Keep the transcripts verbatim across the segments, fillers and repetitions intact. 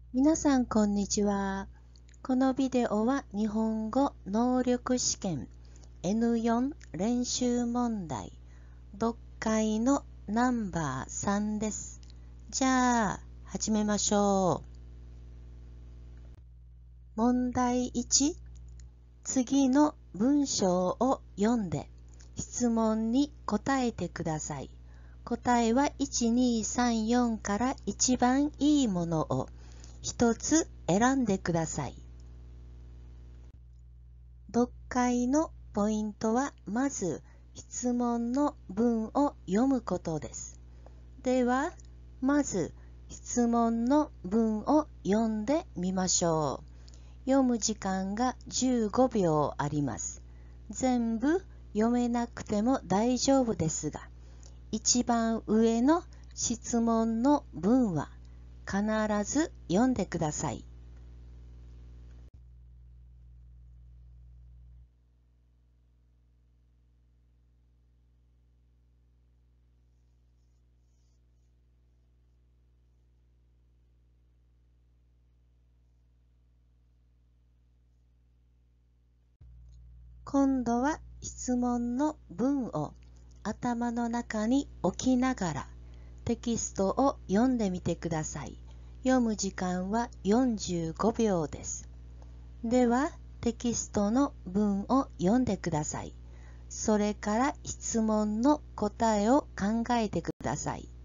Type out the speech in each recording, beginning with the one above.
皆さんこんにちは。このビデオは日本語能力試験 エヌよん 練習問題読解のナンバーさんです。じゃあ始めましょう。問題いち、次の文章を読んで質問に答えてください。答えはいち、に、さん、よんから一番いいものを一つ選んでください。読解のポイントはまず質問の文を読むことです。では、まず質問の文を読んでみましょう。読む時間がじゅうごびょうあります。全部読めなくても大丈夫ですが、一番上の質問の文は必ず読んでください。今度は質問の文を頭の中に置きながらテキストを読んでみてください。読む時間はよんじゅうごびょうです。では、テキストの文を読んでください。それから質問の答えを考えてください。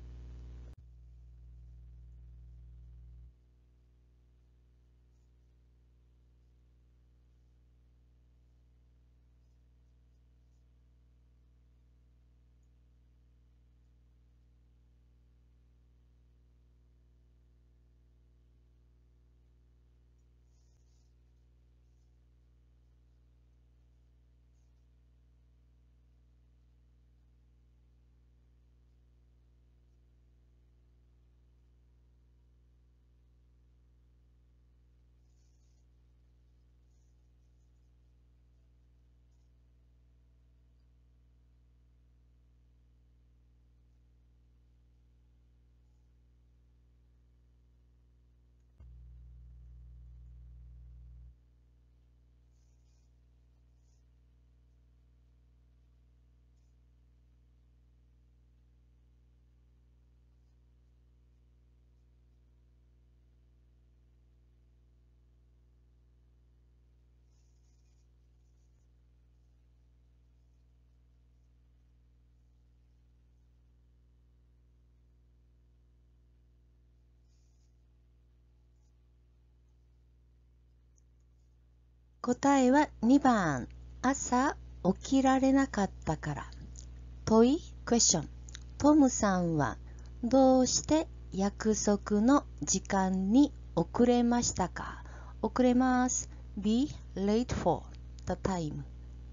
答えはにばん、朝起きられなかったから。問い、クエスチョン。トムさんはどうして約束の時間に遅れましたか？遅れます。be late for the time。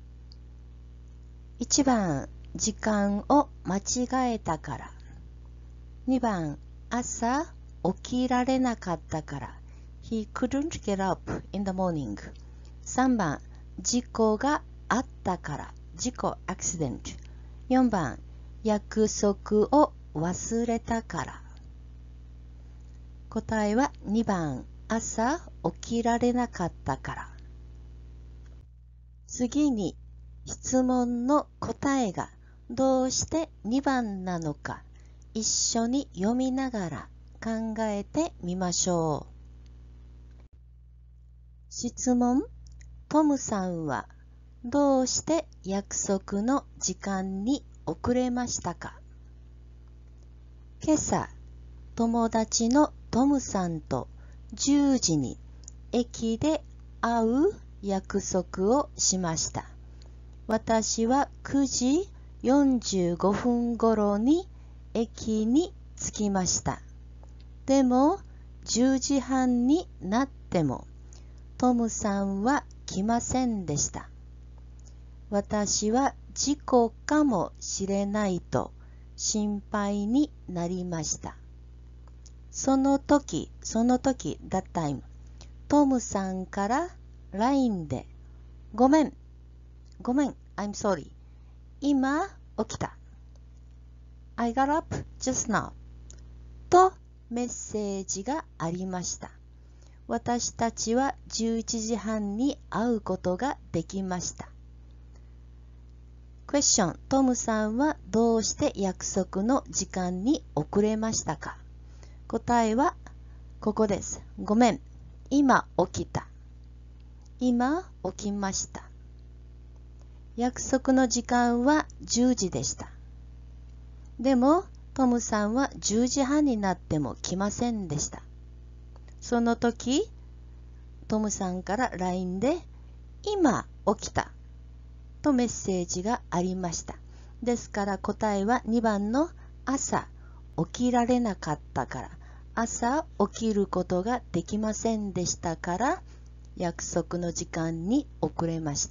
いちばん、時間を間違えたから。にばん、朝起きられなかったから。He couldn't get up in the morning。さんばん、事故があったから。事故、accident。よんばん、約束を忘れたから。答えはにばん、朝起きられなかったから。次に、質問の答えがどうしてにばんなのか、一緒に読みながら考えてみましょう。質問、トムさんはどうして約束の時間に遅れましたか？今朝、友達のトムさんとじゅうじに駅で会う約束をしました。私はくじよんじゅうごふんごろに駅に着きました。でもじゅうじはんになってもトムさんは来ませんでした。私は事故かもしれないと心配になりました。その時、その時、that time、トムさんから ライン で、ごめん、ごめん、I'm sorry。今起きた。I got up just now。とメッセージがありました。私たちはじゅういちじはんに会うことができました。クエスチョン、トムさんはどうして約束の時間に遅れましたか？答えはここです。ごめん、今起きた。今起きました。約束の時間はじゅうじでした。でも、トムさんはじゅうじはんになっても来ませんでした。その時、トムさんから ライン で、今起きたとメッセージがありました。ですから答えはにばんの朝起きられなかったから、朝起きることができませんでしたから、約束の時間に遅れました。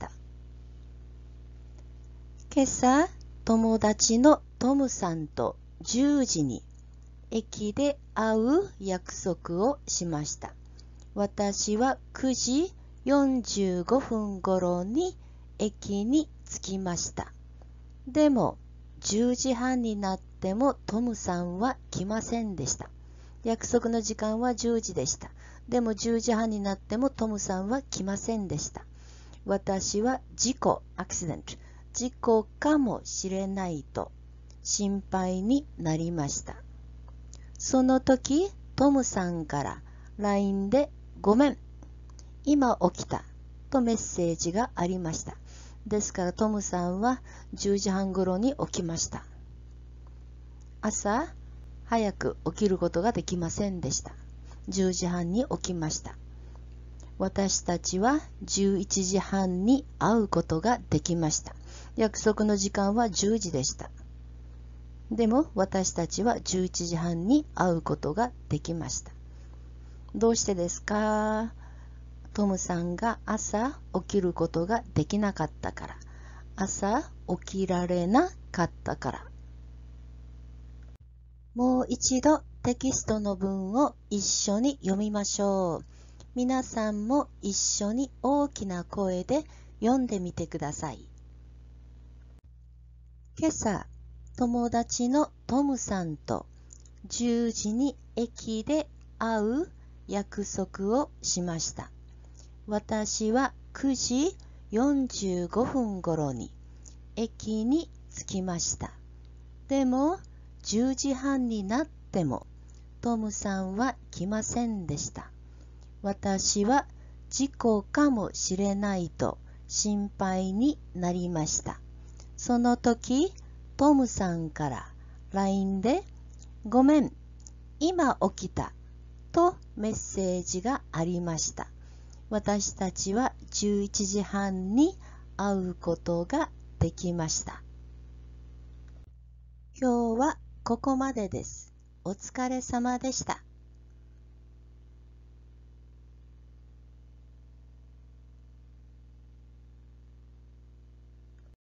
今朝、友達のトムさんとじゅうじに駅で会う約束をしました。私はくじよんじゅうごふん頃に駅に着きました。でもじゅうじはんになってもトムさんは来ませんでした。約束の時間はじゅうじでした。でもじゅうじはんになってもトムさんは来ませんでした。私は事故、アクシデント、事故かもしれないと心配になりました。その時、トムさんから ライン でごめん、今起きたとメッセージがありました。ですからトムさんはじゅうじはん頃に起きました。朝、早く起きることができませんでした。じゅうじはんに起きました。私たちはじゅういちじはんに会うことができました。約束の時間はじゅうじでした。でも私たちはじゅういちじはんに会うことができました。どうしてですか？トムさんが朝起きることができなかったから。朝起きられなかったから。もう一度テキストの文を一緒に読みましょう。皆さんも一緒に大きな声で読んでみてください。今朝、友達のトムさんとじゅうじに駅で会う約束をしました。私はくじよんじゅうごふん頃に駅に着きました。でもじゅうじはんになってもトムさんは来ませんでした。私は事故かもしれないと心配になりました。その時、トムさんから ライン でごめん、今起きたとメッセージがありました。私たちはじゅういちじはんに会うことができました。今日はここまでです。お疲れ様でした。